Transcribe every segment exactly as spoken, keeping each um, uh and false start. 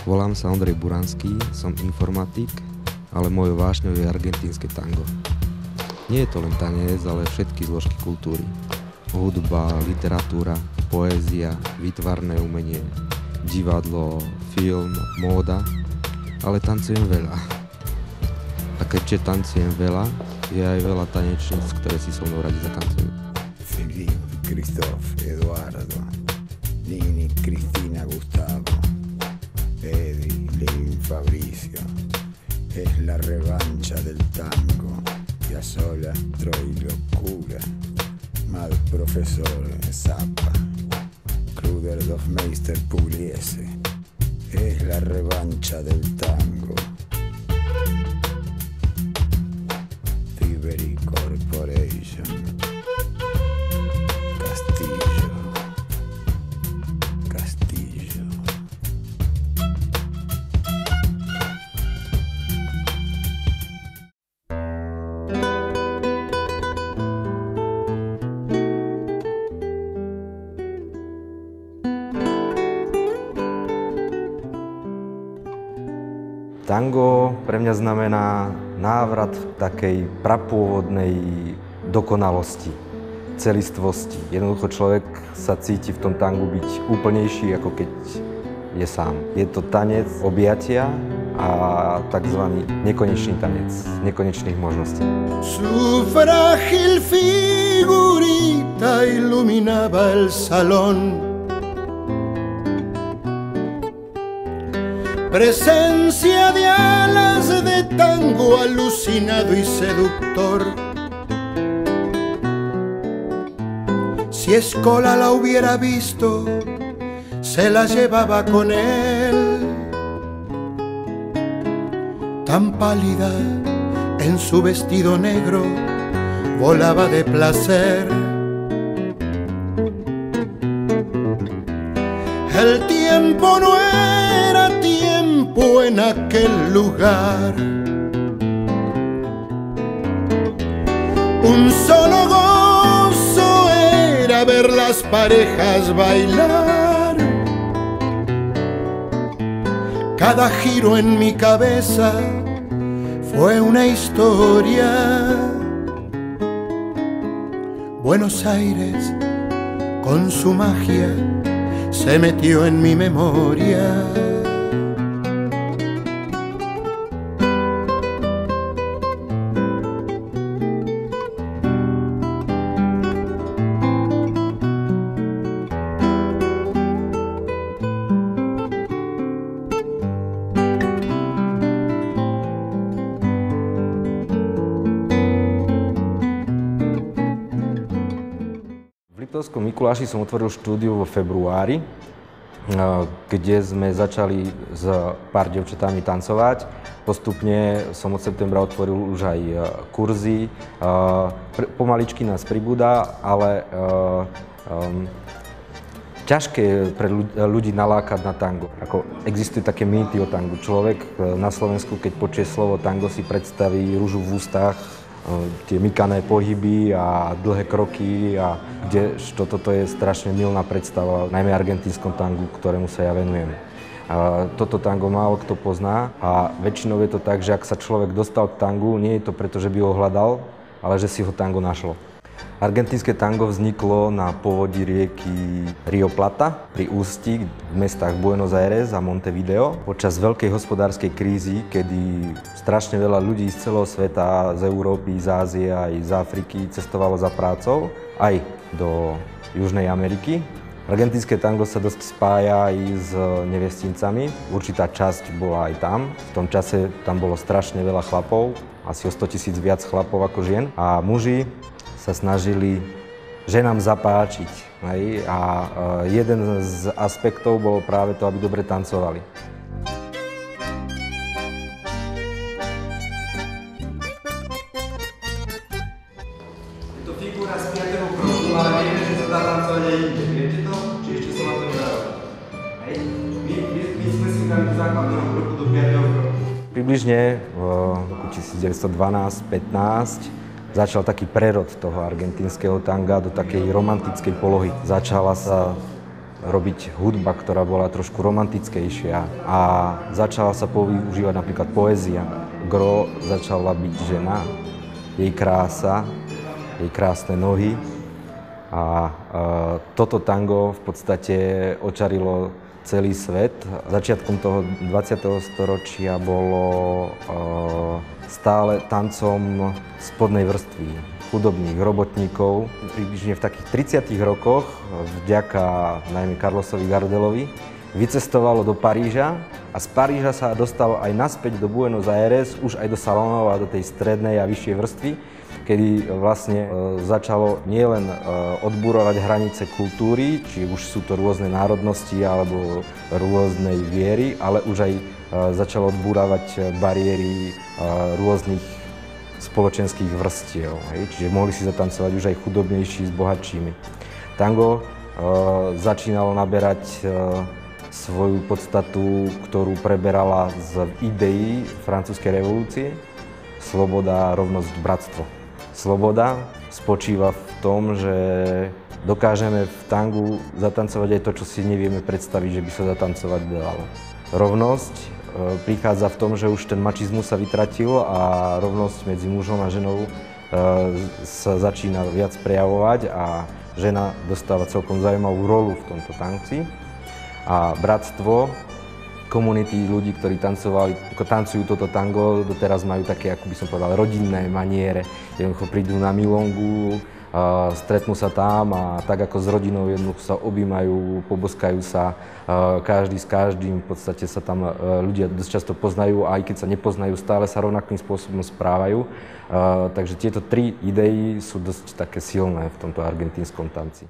Volám sa Ondrej Buranský, som informatik, ale mojou vášňou je argentínske tango. Nie je to len tanec, ale všetky zložky kultúry. Hudba, literatúra, poézia, výtvarné umenie, divadlo, film, móda, ale tancujem veľa. A keďže tancujem veľa, je aj veľa tanečníc, ktoré si so mnou radi zatancujú. Filipe, Christophe, Eduardo, Nini, Cristina, Gustavo, Eddie, Lil, Fabricio. Es la revancha del tango. Piazzolla, Troy, Locura. Mal Profesor, Zappa. Kruder, Hofmeister, Pugliese. Es la revancha del tango. Tiberi Corporation. Castillo. Castillo. Tango pre mňa znamená návrat takej prapôvodnej dokonalosti, celistvosti. Jednoducho človek sa cíti v tom tangu byť úplnejší, ako keď je sám. Je to tanec objatia a takzvaný nekonečný tanec, nekonečných možností. Su frágil figurita iluminaba el salón. Presencia de alas de tango alucinado y seductor. Si Escola la hubiera visto, se la llevaba con él. Tan pálida en su vestido negro, volaba de placer. El tiempo no era tiempo en aquel lugar. Un solo gozo era ver las parejas bailar. Cada giro en mi cabeza fue una historia. Buenos Aires, con su magia, se metió en mi memoria. V Liptovskom Mikuláši som otvoril štúdiu vo februári, kde sme začali s pár dievčatami tancovať. Postupne som od septembra otvoril už aj kurzy. Pomaličky nás pribúda, ale um, ťažké je pre ľudí nalákať na tango. Ako existujú také mýty o tangu. Človek na Slovensku, keď počuje slovo tango, si predstaví ružu v ústach, tie mykané pohyby a dlhé kroky, a kdežto toto je strašne mylná predstava, najmä argentínskom tangu, ktorému sa ja venujem. A toto tango málo kto pozná a väčšinou je to tak, že ak sa človek dostal k tangu, nie je to preto, že by ho hľadal, ale že si ho tango našlo. Argentínske tango vzniklo na povodí rieky Rio Plata pri ústí v mestách Buenos Aires a Montevideo počas veľkej hospodárskej krízy, kedy strašne veľa ľudí z celého sveta, z Európy, z Ázie aj z Afriky cestovalo za prácou aj do Južnej Ameriky. Argentínske tango sa dosť spája aj s nevestincami. Určitá časť bola aj tam. V tom čase tam bolo strašne veľa chlapov, asi o sto tisíc viac chlapov ako žien. A muži sa snažili ženám zapáčiť. Hej? A jeden z aspektov bol práve to, aby dobre tancovali. Je to figúra z piateho kroku, ale vieme, že sa dá tancovať aj inde. Viete to? Či ešte som vám to nedával? Hej? My, my, my sme si dali do základného kroku do piateho kroku. Približne v roku devätnásťstodvanásť pätnásť začal taký prerod toho argentínskeho tanga do takej romantickej polohy. Začala sa robiť hudba, ktorá bola trošku romantickejšia a začala sa používať napríklad poézia. Gro začala byť žena, jej krása, jej krásne nohy a e, toto tango v podstate očarilo celý svet. Začiatkom toho dvadsiateho storočia bolo e, stále tancom spodnej vrstvy, chudobných robotníkov. Približne v takých tridsiatych rokoch, vďaka najmä Carlosovi Gardelovi, vycestovalo do Paríža a z Paríža sa dostalo aj naspäť do Buenos Aires, už aj do salónov a do tej strednej a vyššej vrstvy, kedy vlastne e, začalo nielen e, odburovať hranice kultúry, či už sú to rôzne národnosti alebo rôznej viery, ale už aj e, začalo odburávať bariéry e, rôznych spoločenských vrstiev. Hej? Čiže mohli si zatancovať už aj chudobnejší s bohatšími. Tango e, začínalo naberať e, svoju podstatu, ktorú preberala z ideí francúzskej revolúcie. Sloboda, rovnosť, bratstvo. Sloboda spočíva v tom, že dokážeme v tangu zatancovať aj to, čo si nevieme predstaviť, že by sa zatancovať dalo. Rovnosť e, prichádza v tom, že už ten mačizmus sa vytratil a rovnosť medzi mužom a ženou e, sa začína viac prejavovať a žena dostáva celkom zaujímavú rolu v tomto tanci. A bratstvo, komunity ľudí, ktorí tancovali, tancujú toto tango, doteraz majú také, ako by som povedal, rodinné maniere. Jednoducho prídu na milongu, uh, stretnú sa tam a tak ako s rodinou jednoducho sa objímajú, poboskajú sa, uh, každý s každým, v podstate sa tam uh, ľudia dosť často poznajú a aj keď sa nepoznajú, stále sa rovnakým spôsobom správajú. Uh, takže tieto tri idei sú dosť také silné v tomto argentínskom tanci.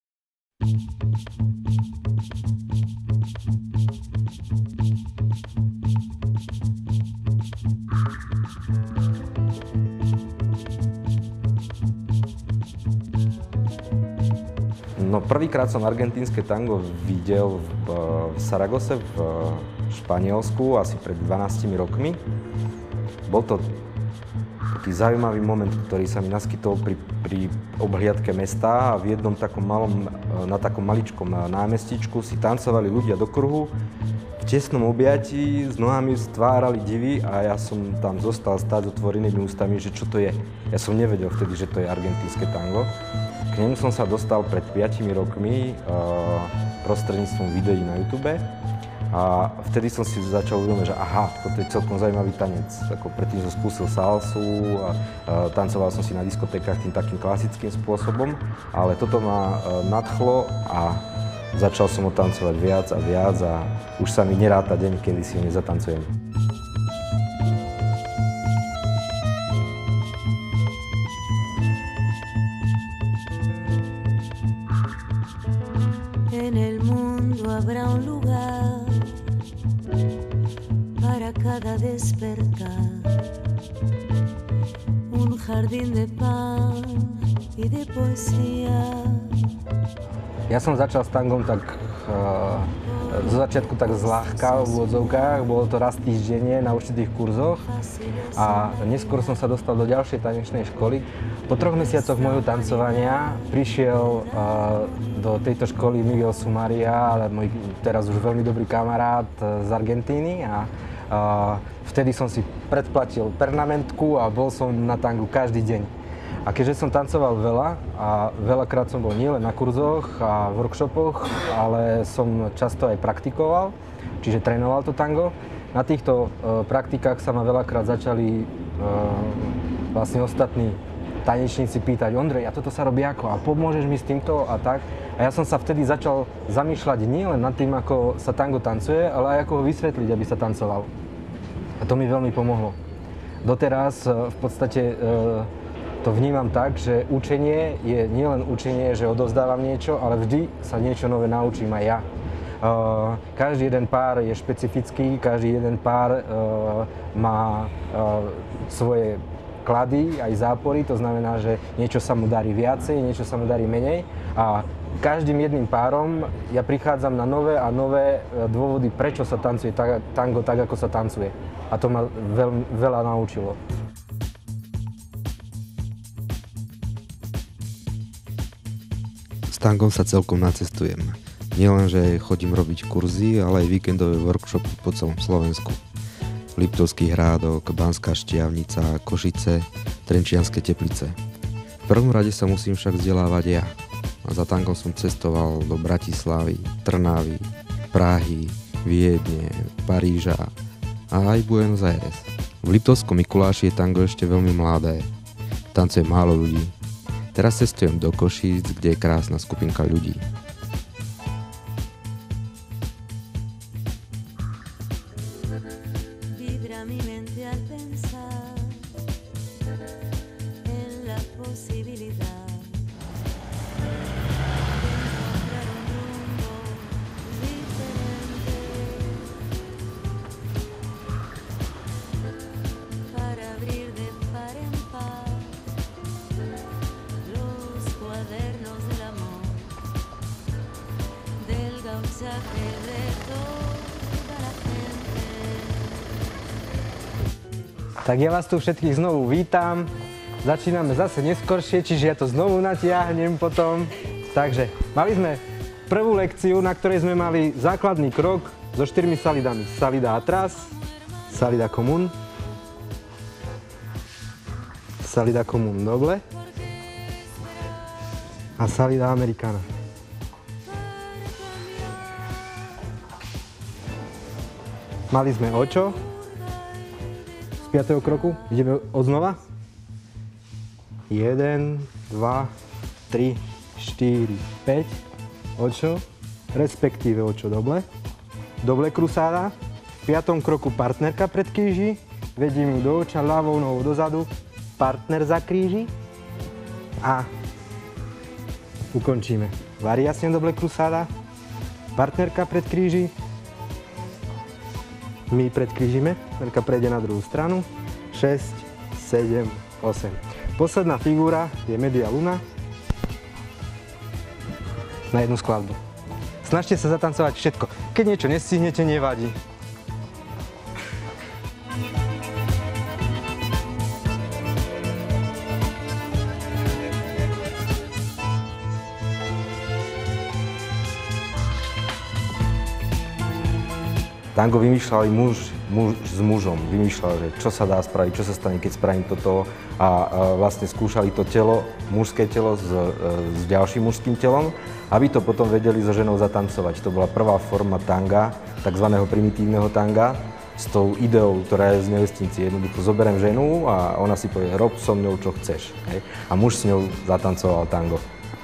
No, prvýkrát som argentínske tango videl v, v Saragose v Španielsku asi pred dvanástimi rokmi. Bol to taký zaujímavý moment, ktorý sa mi naskytol pri, pri obhliadke mesta a v jednom takom malom, na takom maličkom námestičku si tancovali ľudia do kruhu v tesnom objatí, s nohami stvárali divy a ja som tam zostal stáť s otvorenými ústami, že čo to je. Ja som nevedel vtedy, že to je argentínske tango. K nemu som sa dostal pred piatimi rokmi uh, prostredníctvom videí na YouTube a vtedy som si začal uvedomiť, že aha, toto je celkom zaujímavý tanec. Ako predtým som skúsil salsu a uh, tancoval som si na diskotékach tým takým klasickým spôsobom, ale toto ma uh, nadchlo a začal som ho tancovať viac a viac a už sa mi neráta deň, kedy si ho nezatancujem. En el mundo habrá un lugar para cada despertar, un jardín de pan y de poesía. Ja som začal s tangom tak uh, zo začiatku tak zľahka v úvodzovkách, bolo to raz týždenne na určitých kurzoch a neskôr som sa dostal do ďalšej tanečnej školy. Po troch mesiacoch môjho tancovania prišiel uh, do tejto školy Miguel Sumaria, ale môj teraz už veľmi dobrý kamarát z Argentíny a uh, vtedy som si predplatil pernamentku a bol som na tangu každý deň. A keďže som tancoval veľa a veľakrát som bol nielen na kurzoch a workshopoch, ale som často aj praktikoval, čiže trénoval to tango. Na týchto uh, praktikách sa ma veľakrát začali uh, vlastne ostatní tanečníci pýtať: Ondrej, a toto sa robí ako? A pomôžeš mi s týmto a tak? A ja som sa vtedy začal zamýšľať nielen nad tým, ako sa tango tancuje, ale aj ako ho vysvetliť, aby sa tancoval. A to mi veľmi pomohlo. Doteraz uh, v podstate uh, to vnímam tak, že učenie je nielen učenie, že odovzdávam niečo, ale vždy sa niečo nové naučím aj ja. Uh, každý jeden pár je špecifický, každý jeden pár uh, má uh, svoje klady, aj zápory, to znamená, že niečo sa mu darí viacej, niečo sa mu darí menej a každým jedným párom ja prichádzam na nové a nové dôvody, prečo sa tancuje tango tak, ako sa tancuje. A to ma veľ, veľa naučilo. S tangom sa celkom nacestujem. Nielen, že chodím robiť kurzy, ale aj víkendové workshopy po celom Slovensku. Liptovský Hrádok, Banská Štiavnica, Košice, Trenčianske Teplice. V prvom rade sa musím však vzdelávať ja. A za tangom som cestoval do Bratislavy, Trnavy, Prahy, Viedne, Paríža a aj Buenos Aires. V Liptovskom Mikuláši je tango ešte veľmi mladé. Tancuje málo ľudí. Teraz cestujem do Košíc, kde je krásna skupinka ľudí. Tak ja vás tu všetkých znovu vítam. Začíname zase neskoršie, čiže ja to znovu natiahnem potom. Takže mali sme prvú lekciu, na ktorej sme mali základný krok so štyrmi salidami. Salida atrás, salida común, salida común doble a salida americana. Mali sme očo. Z piatého kroku ideme odznova. jeden, dva, tri, štyri, päť. Očo, respektíve očo doble. Doble krusáda. V piatom kroku partnerka pred kríži. Vedím ju do oča, ľavou nohou dozadu. Partner za kríži. A ukončíme. Variačne doble krusáda. Partnerka pred kríži. My predkrížime, veľká prejde na druhú stranu, šesť, sedem, osem. Posledná figúra je media luna na jednu skladbu. Snažte sa zatancovať všetko. Keď niečo nestihnete, nevadí. Tango vymýšľali muž, muž s mužom, vymýšľali, že čo sa dá spraviť, čo sa stane, keď spravím toto a, a vlastne skúšali to telo, mužské telo s, s ďalším mužským telom, aby to potom vedeli so ženou zatancovať. To bola prvá forma tanga, takzvaného primitívneho tanga, s tou ideou, ktorá je z nevestnici. Jednoducho zoberiem ženu a ona si povie, rob so mňou, čo chceš. Hej? A muž s ňou zatancoval tango.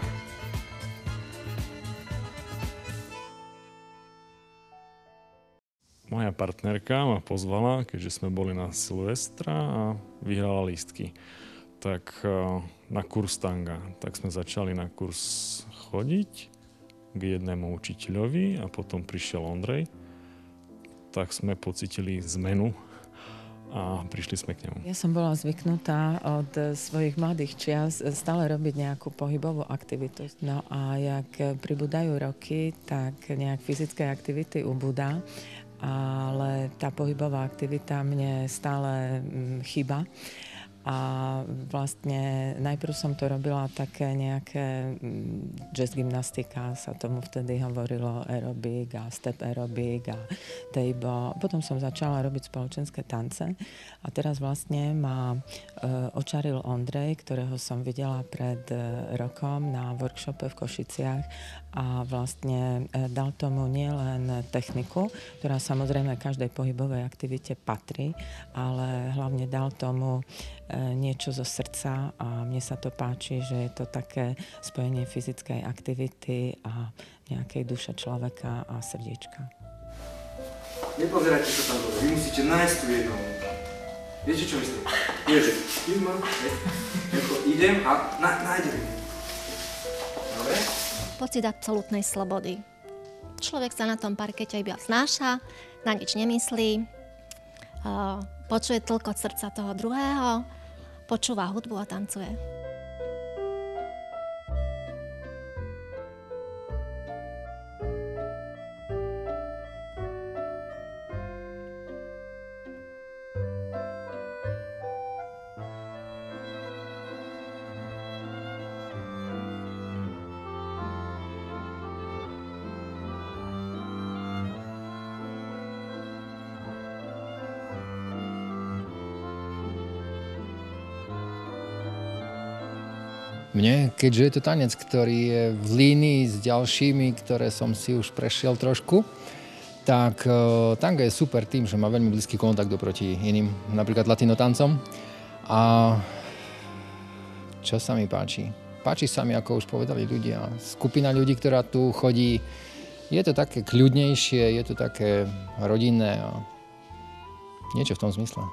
Moja partnerka ma pozvala, keďže sme boli na Silvestra a vyhrala lístky. Tak na kurz tanga. Tak sme začali na kurz chodiť k jednému učiteľovi a potom prišiel Ondrej. Tak sme pocítili zmenu a prišli sme k nemu. Ja som bola zvyknutá od svojich mladých čias stále robiť nejakú pohybovú aktivitu. No a jak pribúdajú roky, tak nejak fyzické aktivity ubúda. Ale tá pohybová aktivita mne stále chýba. A vlastne najprv som to robila také nejaké jazz gymnastika, sa tomu vtedy hovorilo aerobik a step aerobik a tejbo. Potom som začala robiť spoločenské tance a teraz vlastne ma e, očaril Ondrej, ktorého som videla pred rokom na workshope v Košiciach a vlastne e, dal tomu nielen techniku, ktorá samozrejme každej pohybovej aktivite patrí, ale hlavne dal tomu niečo zo srdca a mne sa to páči, že je to také spojenie fyzickej aktivity a nejakej duše človeka a srdiečka. Nepozerajte sa tam dole, vy musíte nájsť tú jednu. Viete, čo myslím? Nie, že idem a na, nájdem. Dobre? Pocit absolútnej slobody. Človek sa na tom parkete iba vznáša, na nič nemyslí, počuje tlkot srdca toho druhého, počúva hudbu a tancuje. Mne, keďže je to tanec, ktorý je v línii s ďalšími, ktoré som si už prešiel trošku, tak uh, tango je super tým, že má veľmi blízky kontakt oproti iným, napríklad latino tancom. A čo sa mi páči? Páči sa mi, ako už povedali ľudia, skupina ľudí, ktorá tu chodí. Je to také kľudnejšie, je to také rodinné a niečo v tom zmysle.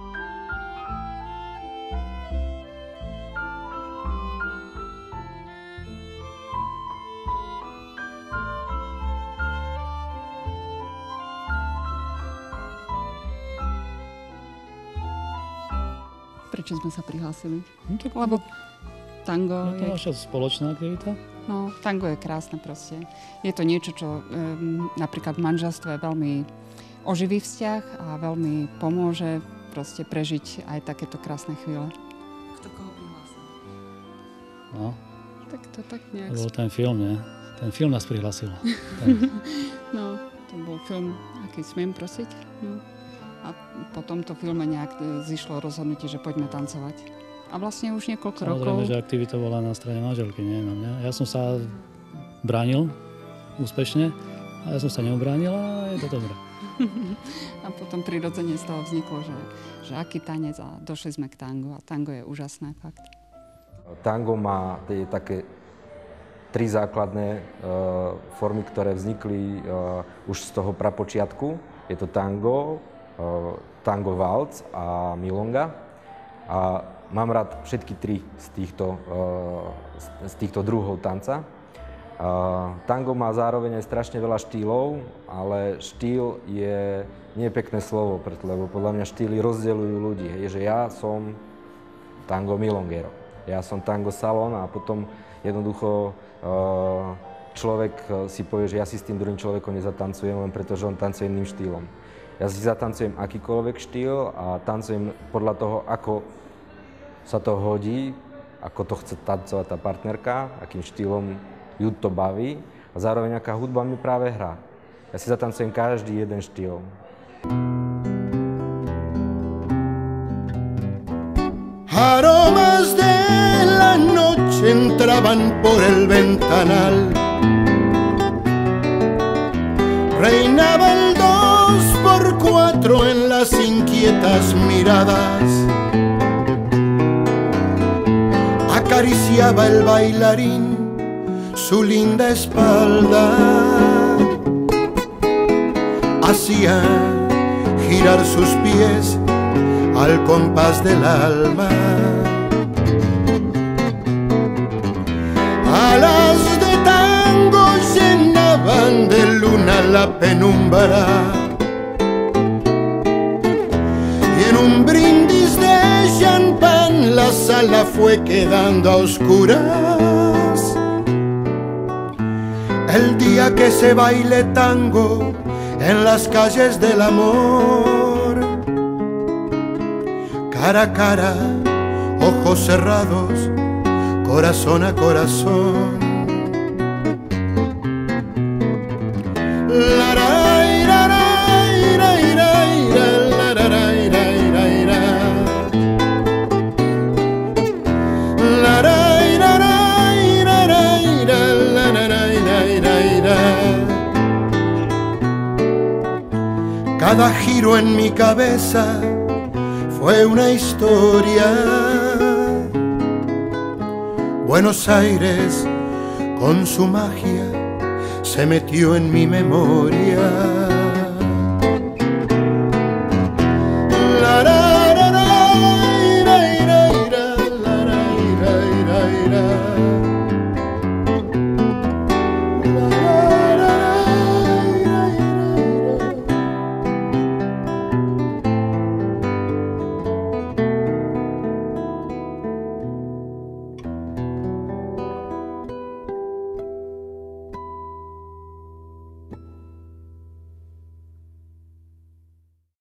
Prečo sme sa prihlásili? No, tak, Lebo tango je to naša spoločná aktivita. No, tango je krásne proste. Je to niečo, čo um, napríklad v manželstve veľmi oživí vzťah a veľmi pomôže proste prežiť aj takéto krásne chvíle. Kto koho prihlásil? No. Tak to tak nejak... To bol ten film, nie? Ten film nás prihlásil. No, to bol film, aký smiem prosiť. No. A po tomto filme nejak zišlo rozhodnutie, že poďme tancovať. A vlastne už niekoľko Samozrejme, rokov... Samozrejme, že aktivita bola na strane manželky, nie na mňa. Ja som sa bránil úspešne a ja som sa neubránil a je to dobré. A potom prirodzene z toho vzniklo, že, že aký tanec a došli sme k tangu a tango je úžasné, fakt. Tango má tie také tri základné uh, formy, ktoré vznikli uh, už z toho prapočiatku. Je to tango, uh, tango waltz a milonga. A mám rád všetky tri z týchto, uh, z týchto druhov tanca. Uh, tango má zároveň aj strašne veľa štýlov, ale štýl je nie pekné slovo, preto, lebo podľa mňa štýly rozdeľujú ľudí. Je, že ja som tango milongero, ja som tango salon a potom jednoducho uh, človek si povie, že ja si s tým druhým človekom nezatancujem, len pretože on tancuje iným štýlom. Ja si zatancujem akýkoľvek štýl a tancujem podľa toho, ako sa to hodí, ako to chce tancovať tá partnerka, akým štýlom ju to baví a zároveň aká hudba mi práve hrá. Ja si zatancujem každý jeden štýl. Aromas de la noche entraban por el ventanal. Reinaba el dos por cuatro en las inquietas miradas. Acariciaba el bailarín su linda espalda, hacía girar sus pies al compás del alma. Alas de tango llenaban de luna la penumbra y en un brindis de champán la sala fue quedando a oscuras. El día que se baile tango en las calles del amor, cara a cara, ojos cerrados, corazón a corazón. La ra ra ra ra ra la ra ra ra ra la ra ra ra ra la ra ra. Cada giro en mi cabeza fue una historia. Buenos Aires con su magia se metió en mi memoria.